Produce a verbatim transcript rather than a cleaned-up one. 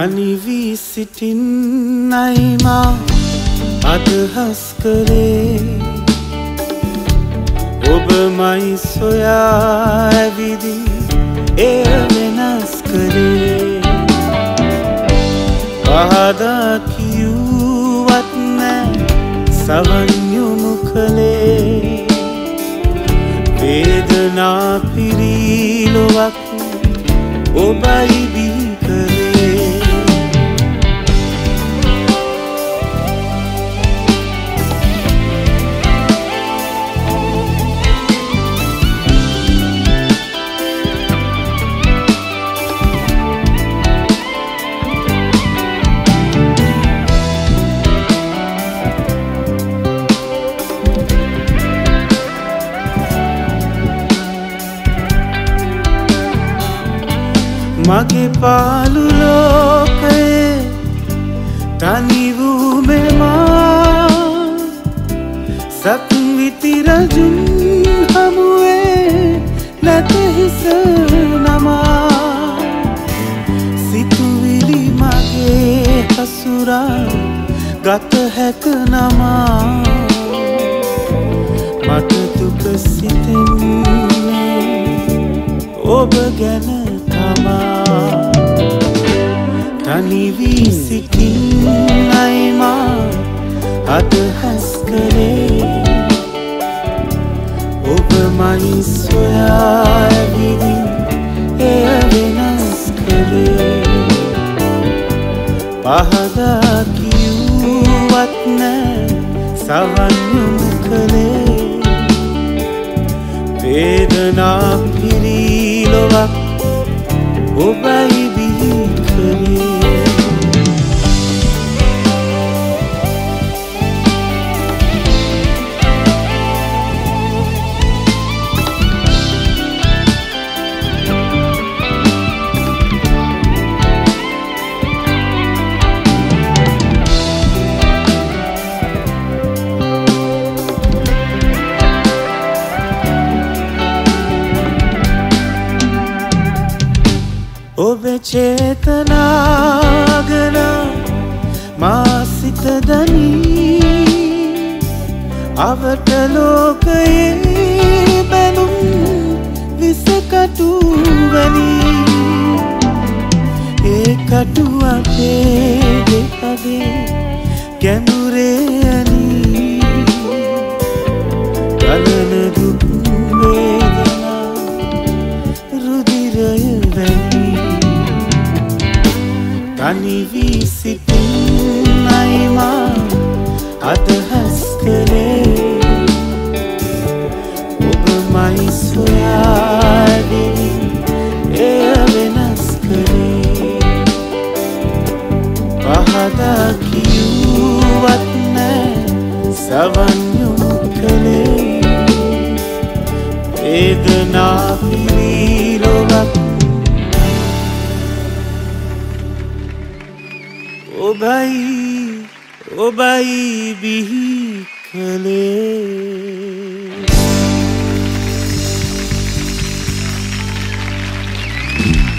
තනි වී සිටින්නයි මා අදහස් කළේ ඔබමයි සොයා ඇවිදින් එය වෙනස් කරේ පහදා කිව්වත් නෑ සවන් යොමු කළේ වේදනා පිරී ලොවක් ඔබයි බිහි කළේ මගේ පාළු ලෝකයේ තනි වූ මෙමා සක්විති රජුන් හමුවේ නැත හිස නමා සිතුවිලි මගේ හසුරා ගත හැක නමා මට දුක සිතෙන්නේ ඔබ ගැන තනි වී සිටින්නයි මා අදහස් කළේ ඔබමයි සොයා ඇවිදින් එය වෙනස් කළේ පහදා කිව්වත් නෑ සවන් යොමු කළේ වේදනා පිරී ලොවක් ඔබයි බිහි කළේ ඔබේ චේතනාගන මා සිත දනී අවට ලෝකයේ බැලුම් විසකටු වනී ඒ කටු අපේ දෙපගේ ගැඹුරේ අනී ගලන දුක් වේදනා රුධිරය වැනී තනි වී සිටින්නයි මා අදහස් කළේ ඔබමයි සොයා ඇවිදින් එය වෙනස් කළේ පහදා කිව්වත් නෑ සවන් යොමු කළේ වේදනා පිරී ලොවක් ඔබයි ඔබයි බිහි කළේ